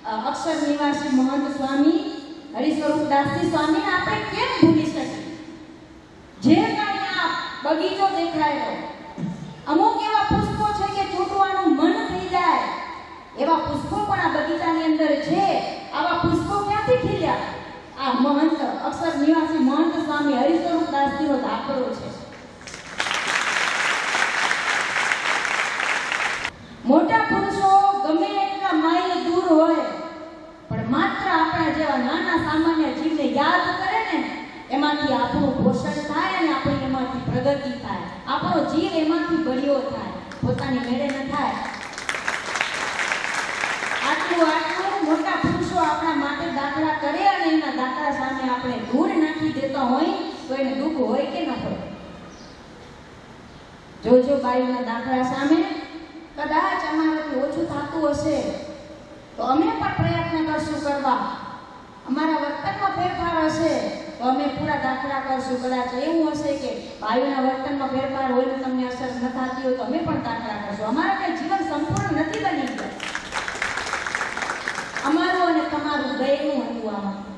અક્ષર નિવાસી મહંત સ્વામી હરિસ્વરૂપદાસજી સ્વામીને આપણે કેમ ભૂલી શકીએ? જે કાંઈ આ બગીચો દેખાય અમુક એવા પુષ્પો છે કે ચૂંટવાનું મન થઈ જાય, એવા પુષ્પો પણ આ બગીચાની અંદર છે. આવા પુષ્પો ક્યાંથી ખીલ્યા? આ મહંત અક્ષર નિવાસી મહંત સ્વામી હરિસ્વરૂપદાસજીનો દાખલો છે. મોટા પુરુષો ગમે એટલા માઇલ દૂર હોય પણ માત્ર આપણા જેવા નાના સામાન્ય જીવને યાદ કરે ને, એમાંથી આપણું પોષણ થાય અને આપણી એમાંથી પ્રગતિ થાય, આપણો જીવ એમાંથી બળ્યો થાય, પોતાની મેળે ન થાય. આટલું મોટા પુરુષો આપણા માટે દાખલા કરે અને એના દાખલા સામે આપણે ધૂળ નાખી દેતા હોય તો એને દુઃખ હોય કે ન હોય? જોજો બાયુના દાખલા સામે કદાચ અમારાથી ઓછું થતું હશે તો અમે પણ પ્રયત્ન કરશું કરવા. અમારા વર્તનમાં ફેરફાર હશે તો અમે પૂરા દાખલા કરશું. કદાચ એવું હશે કે વાયુના વર્તનમાં ફેરફાર હોય ને તમને અસર ન થતી હોય તો અમે પણ દાખલા કરશું. અમારા કઈ જીવન સંપૂર્ણ નથી બની ગયું. અમારું અને તમારું બેયનું હતું આમાં.